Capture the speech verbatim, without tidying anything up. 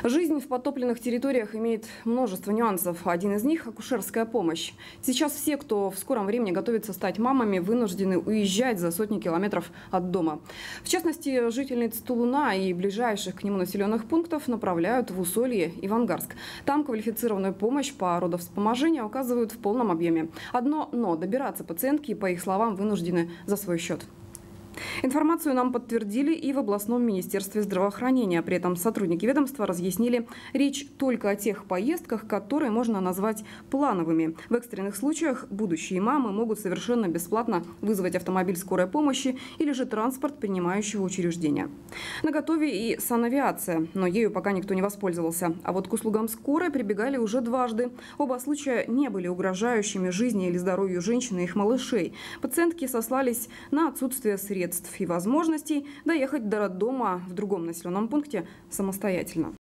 Жизнь в подтопленных территориях имеет множество нюансов. Один из них – акушерская помощь. Сейчас все, кто в скором времени готовится стать мамами, вынуждены уезжать за сотни километров от дома. В частности, жительниц Тулуна и ближайших к нему населенных пунктов направляют в Усолье и в Ангарск. Там квалифицированную помощь по родовспоможению оказывают в полном объеме. Одно «но» – добираться пациентки, по их словам, вынуждены за свой счет. Информацию нам подтвердили и в областном министерстве здравоохранения. При этом сотрудники ведомства разъяснили, речь только о тех поездках, которые можно назвать плановыми. В экстренных случаях будущие мамы могут совершенно бесплатно вызвать автомобиль скорой помощи или же транспорт принимающего учреждения. Наготове и санавиация, но ею пока никто не воспользовался. А вот к услугам скорой прибегали уже дважды. Оба случая не были угрожающими жизни или здоровью женщины и их малышей. Пациентки сослались на отсутствие средств и возможностей доехать до роддома в другом населенном пункте самостоятельно.